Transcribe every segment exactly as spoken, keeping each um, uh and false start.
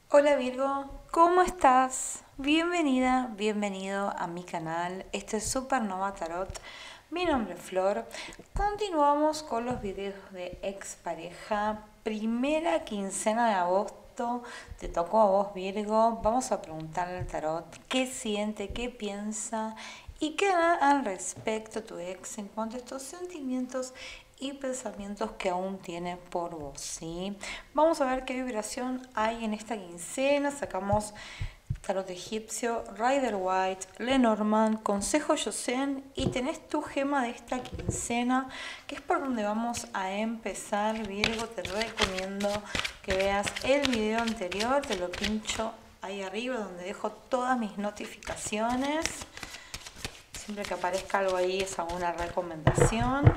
Hola Virgo, ¿cómo estás? Bienvenida, bienvenido a mi canal. Este es Supernova Tarot. Mi nombre es Flor. Continuamos con los videos de expareja. Primera quincena de agosto. Te tocó a vos, Virgo. Vamos a preguntarle al tarot qué siente, qué piensa y qué da al respecto tu ex en cuanto a estos sentimientos y pensamientos que aún tiene por vos, ¿sí? Vamos a ver qué vibración hay en esta quincena. Sacamos tarot egipcio, Rider White, Lenormand, Consejo Yosen y tenés tu gema de esta quincena, que es por donde vamos a empezar, Virgo. Te recomiendo que veas el video anterior, te lo pincho ahí arriba donde dejo todas mis notificaciones. Siempre que aparezca algo ahí es alguna recomendación.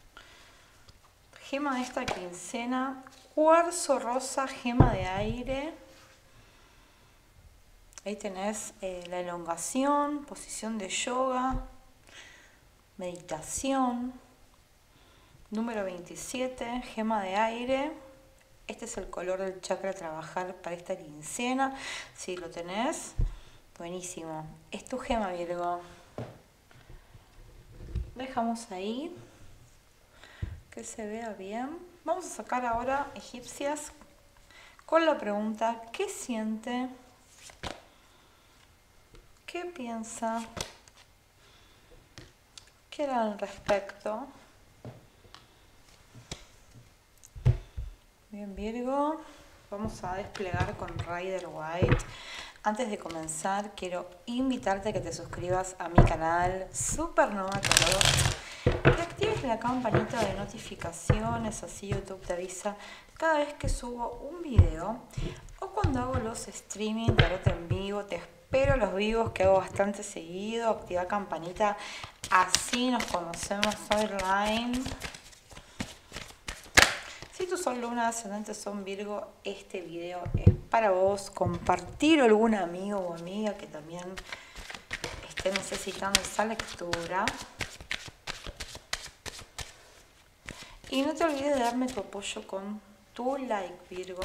Gema de esta quincena, cuarzo rosa, gema de aire. Ahí tenés eh, la elongación, posición de yoga, meditación. Número veintisiete, gema de aire. Este es el color del chakra a trabajar para esta quincena. Si lo tenés, buenísimo. Es tu gema, Virgo. Dejamos ahí que se vea bien. Vamos a sacar ahora egipcias con la pregunta: ¿qué siente? ¿Qué piensa? ¿Qué era al respecto? Bien, Virgo. Vamos a desplegar con Rider White. Antes de comenzar, quiero invitarte a que te suscribas a mi canal Supernova Tarot, que actives la campanita de notificaciones, así YouTube te avisa cada vez que subo un video o cuando hago los streaming tarot en vivo. Te espero los vivos, que hago bastante seguido. Activa campanita, así nos conocemos online. Si tu sol, luna, ascendente son Virgo, este video es para vos. Compartir a algún amigo o amiga que también esté necesitando esa lectura. Y no te olvides de darme tu apoyo con tu like, Virgo.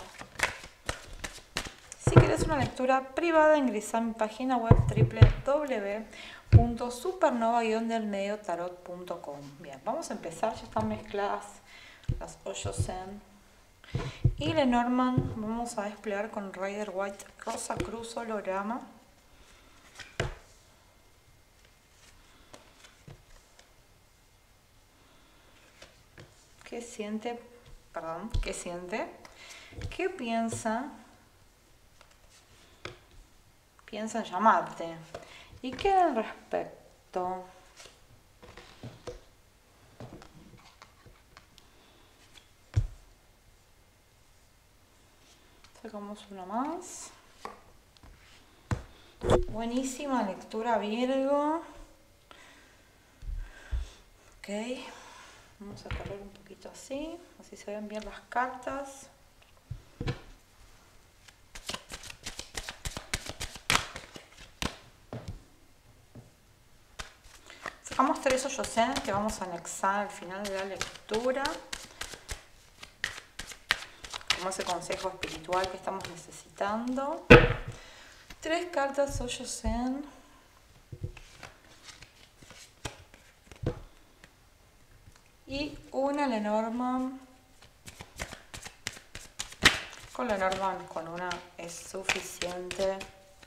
Si quieres una lectura privada, ingresa a mi página web doble u doble u doble u punto supernova guion del medio tarot punto com. Bien, vamos a empezar. Ya están mezcladas las Oyosen y Lenormand. Vamos a desplegar con Rider White, Rosa Cruz holograma. ¿Qué siente? Perdón, ¿qué siente? ¿Qué piensa? Piensa en llamarte. ¿Y qué al respecto? Sacamos una más. Buenísima lectura, Virgo. Ok. Vamos a correr un poquito así, así se ven bien las cartas. Sacamos tres Oyosen que vamos a anexar al final de la lectura, como ese consejo espiritual que estamos necesitando. Tres cartas Oyosen. Y una Lenormand. Con Lenormand, con una es suficiente.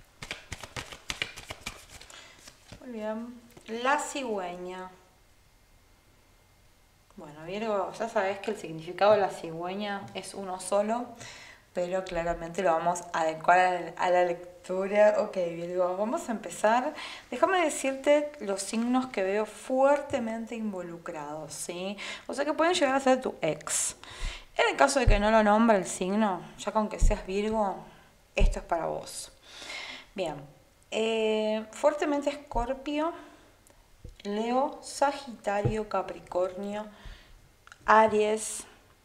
Muy bien. La cigüeña. Bueno, Virgo, ya sabés que el significado de la cigüeña es uno solo, pero claramente lo vamos a adecuar a la, a la lectura. Ok, Virgo, vamos a empezar. Déjame decirte los signos que veo fuertemente involucrados, ¿sí? O sea que pueden llegar a ser tu ex. En el caso de que no lo nombre el signo, ya con que seas Virgo, esto es para vos. Bien, eh, fuertemente Escorpio, Leo, Sagitario, Capricornio, Aries,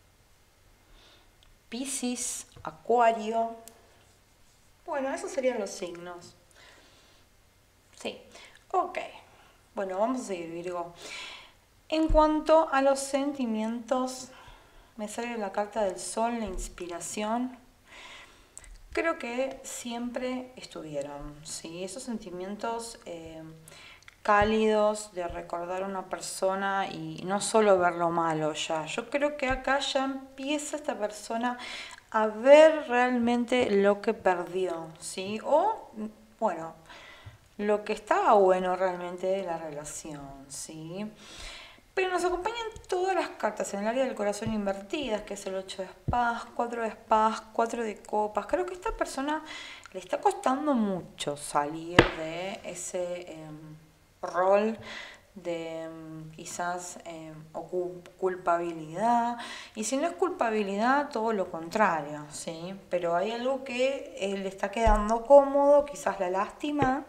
Piscis, Acuario. Bueno, esos serían los signos. Sí, ok. Bueno, vamos a seguir, Virgo. En cuanto a los sentimientos, me sale la carta del Sol, la inspiración. creo que siempre estuvieron, ¿sí? Esos sentimientos eh, cálidos de recordar a una persona y no solo ver lo malo ya. Yo creo que acá ya empieza esta persona a ver realmente lo que perdió, ¿sí? O, bueno, lo que estaba bueno realmente de la relación, ¿sí? Pero nos acompañan todas las cartas en el área del corazón invertidas, que es el ocho de espadas, cuatro de espadas, cuatro de copas. Creo que a esta persona le está costando mucho salir de ese eh, rol de quizás eh, culpabilidad, y si no es culpabilidad, todo lo contrario, ¿sí? Pero hay algo que eh, le está quedando cómodo, quizás la lástima,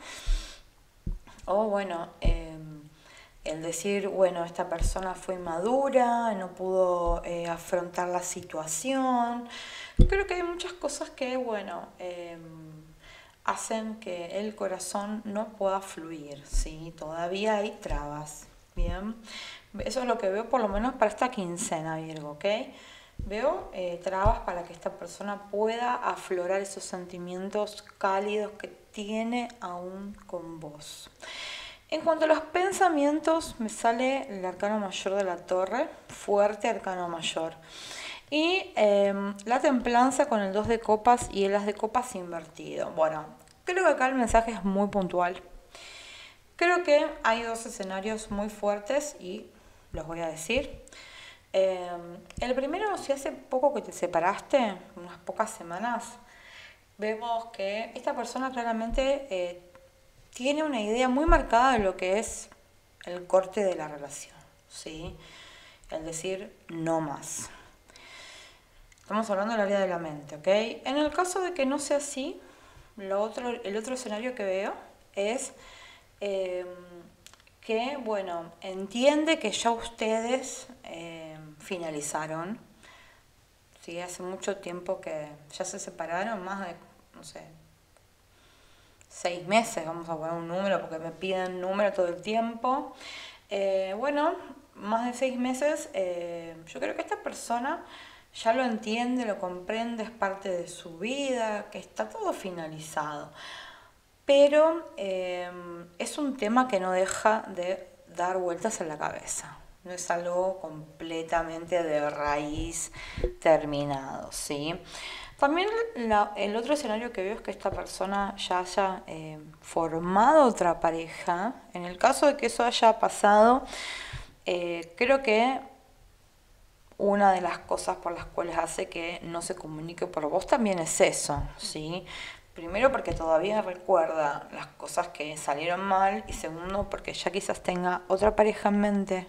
o bueno, eh, el decir, bueno, esta persona fue inmadura, no pudo eh, afrontar la situación. Creo que hay muchas cosas que, bueno, eh, hacen que el corazón no pueda fluir, ¿sí? Todavía hay trabas, ¿bien? Eso es lo que veo por lo menos para esta quincena, Virgo, ¿ok? Veo eh, trabas para que esta persona pueda aflorar esos sentimientos cálidos que tiene aún con vos. En cuanto a los pensamientos, me sale el arcano mayor de la torre, fuerte arcano mayor. Y eh, la templanza con el dos de copas y el as de copas invertido. Bueno, creo que acá el mensaje es muy puntual. Creo que hay dos escenarios muy fuertes y los voy a decir. Eh, el primero, si hace poco que te separaste, unas pocas semanas, vemos que esta persona claramente eh, tiene una idea muy marcada de lo que es el corte de la relación, ¿sí? El decir no más. Estamos hablando del área de la mente, ¿ok? En el caso de que no sea así, lo otro, el otro escenario que veo es eh, que, bueno, entiende que ya ustedes eh, finalizaron, ¿sí? Hace mucho tiempo que ya se separaron, más de, no sé, seis meses, vamos a poner un número porque me piden número todo el tiempo. Eh, bueno, más de seis meses, eh, yo creo que esta persona ya lo entiende, lo comprende, es parte de su vida, que está todo finalizado. Pero eh, es un tema que no deja de dar vueltas en la cabeza. No es algo completamente de raíz terminado, ¿sí? También la, el otro escenario que veo es que esta persona ya haya eh, formado otra pareja. En el caso de que eso haya pasado, eh, creo que una de las cosas por las cuales hace que no se comunique por vos también es eso, ¿sí? Primero porque todavía recuerda las cosas que salieron mal y segundo porque ya quizás tenga otra pareja en mente.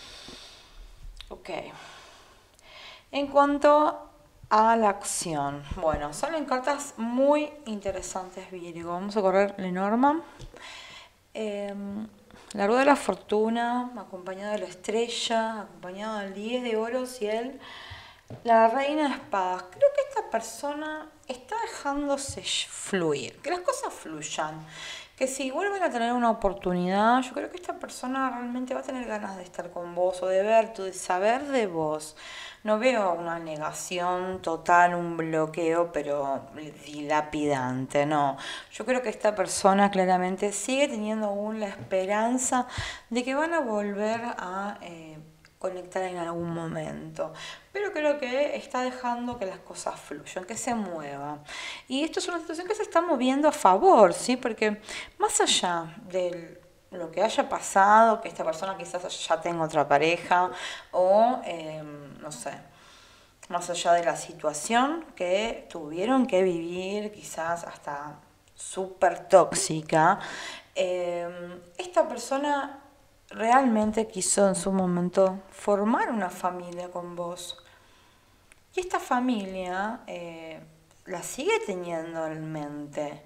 Ok. En cuanto a la acción, bueno, salen cartas muy interesantes, Virgo. Vamos a correr Lenormand. Eh, la rueda de la fortuna, acompañado de la estrella, acompañado del diez de oros y el la reina de espadas. Creo que esta persona está dejándose fluir, que las cosas fluyan. Que si vuelven a tener una oportunidad, yo creo que esta persona realmente va a tener ganas de estar con vos o de verte, de saber de vos. No veo una negación total, un bloqueo, pero dilapidante, no. Yo creo que esta persona claramente sigue teniendo aún la esperanza de que van a volver a eh, conectar en algún momento. Pero creo que está dejando que las cosas fluyan, que se muevan. Y esto es una situación que se está moviendo a favor, ¿sí? Porque más allá de lo que haya pasado, que esta persona quizás ya tenga otra pareja, o eh, no sé, más allá de la situación que tuvieron que vivir, quizás hasta súper tóxica, eh, esta persona realmente quiso en su momento formar una familia con vos. Y esta familia eh, la sigue teniendo en mente.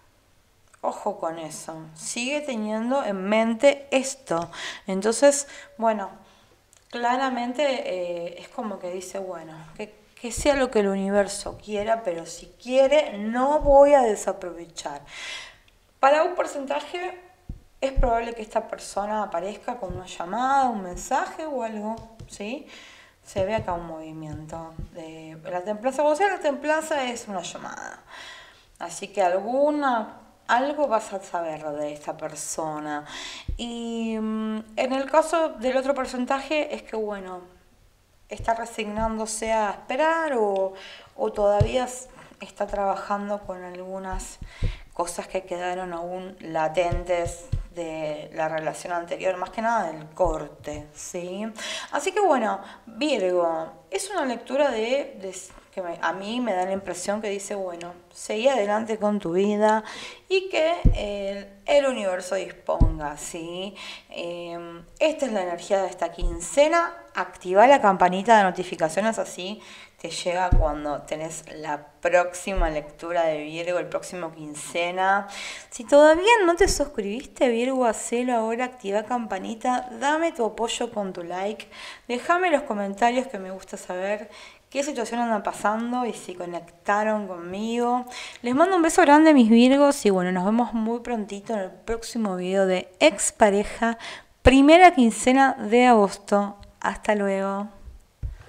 Ojo con eso. Sigue teniendo en mente esto. Entonces, bueno, claramente eh, es como que dice, bueno, que, que sea lo que el universo quiera, pero si quiere, no voy a desaprovechar. Para un porcentaje, es probable que esta persona aparezca con una llamada, un mensaje o algo, ¿sí? Se ve acá un movimiento de la templanza. O sea, la templanza es una llamada. Así que alguna, algo vas a saber de esta persona. Y mm, en el caso del otro porcentaje es que, bueno, está resignándose a esperar o, o todavía está trabajando con algunas cosas que quedaron aún latentes de la relación anterior, más que nada del corte, ¿sí? Así que bueno, Virgo, es una lectura de, de que me, a mí me da la impresión que dice, bueno, seguí adelante con tu vida y que el, el universo disponga, ¿sí? Eh, esta es la energía de esta quincena. Activa la campanita de notificaciones, así te llega cuando tenés la próxima lectura de Virgo, el próximo quincena. Si todavía no te suscribiste, Virgo, hacelo ahora, activa campanita, dame tu apoyo con tu like, déjame en los comentarios que me gusta saber qué situación andan pasando y si conectaron conmigo. Les mando un beso grande, mis Virgos, y bueno, nos vemos muy prontito en el próximo video de Expareja, primera quincena de agosto. Hasta luego.